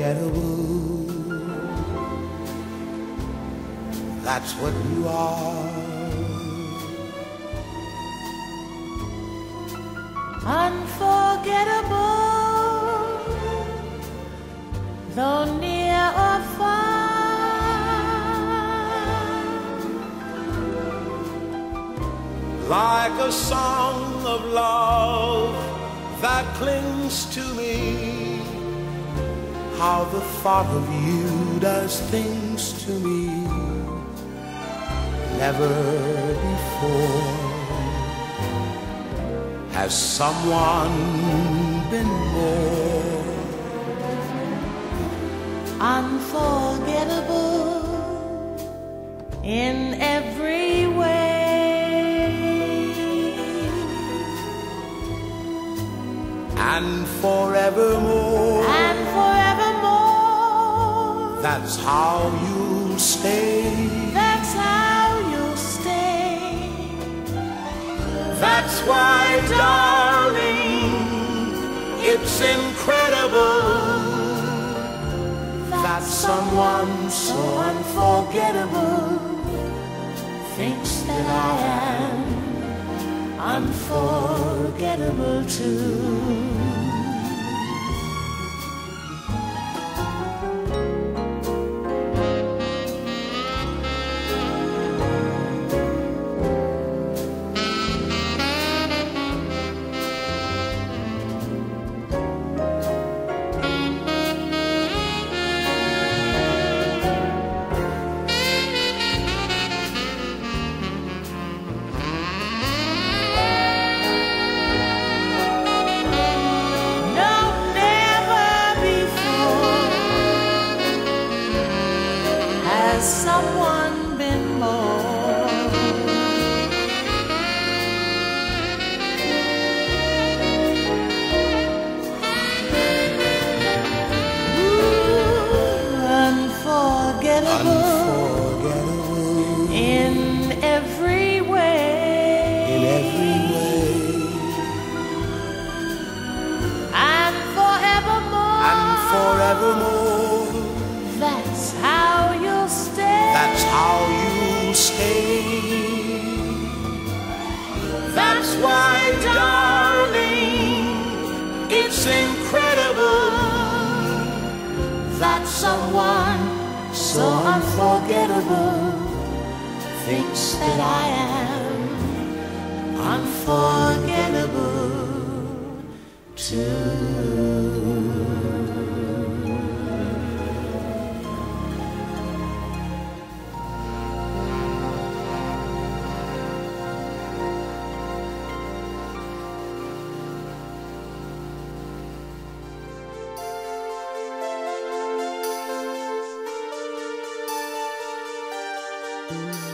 unforgettable. That's what you are. Unforgettable, though near or far. Like a song of love that clings to me, how the thought of you does things to me never before. Has someone been more unforgettable in every way, and forevermore? And forevermore, that's how you'll stay. That's how you'll stay. That's why, darling, it's incredible that someone so unforgettable thinks that I am unforgettable too. Has someone been more unforgettable in every way, and forevermore, that's how you'll stay. That's how you'll stay. That's why, darling, it's incredible that someone so unforgettable thinks that I am unforgettable too. Thank you.